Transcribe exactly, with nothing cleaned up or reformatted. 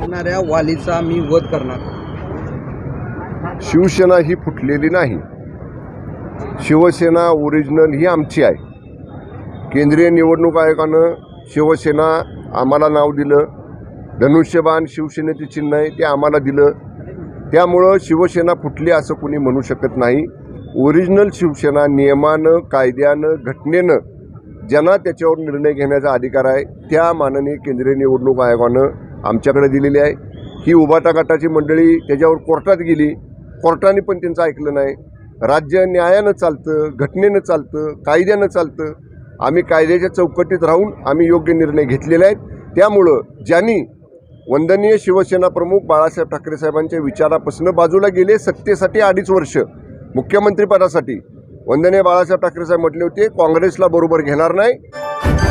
येणाऱ्या वालीचा मी वध करणार। शिवसेना ही फुटलेली नाही। शिवसेना ओरिजिनल ही आमची आहे। केंद्रीय निवडणूक आयोगानं शिवसेना आम्हाला नाव दिलं, धनुष्यबाण शिवसेनेचे चिन्ह आहे ते आम्हाला दिलं, त्यामुळं शिवसेना फुटली असं कोणी म्हणू शकत नाही। ओरिजिनल शिवसेना नियमानं, कायद्यानं, घटनेनं ज्यांना त्याच्यावर निर्णय घेण्याचा अधिकार आहे त्या माननीय केंद्रीय निवडणूक आयोगानं आमच्याकडे दिलेली आहे। ही उभाटा गटाची मंडळी त्याच्यावर कोर्टात गेली, कोर्टाने पण त्यांचं ऐकलं नाही। राज्य न्यायानं चालतं, घटनेनं चालतं, कायद्यानं चालतं। आम्ही कायद्याच्या चौकटीत राहून आम्ही योग्य निर्णय घेतलेले आहेत। त्यामुळं ज्यांनी वंदनीय शिवसेना प्रमुख बाळासाहेब ठाकरे साहेबांच्या विचारापासून बाजूला गेले, सत्तेसाठी अडीच वर्ष मुख्यमंत्रीपदासाठी वंदनीय बाळासाहेब ठाकरे साहेब म्हटले होते काँग्रेसला बरोबर घेणार नाही।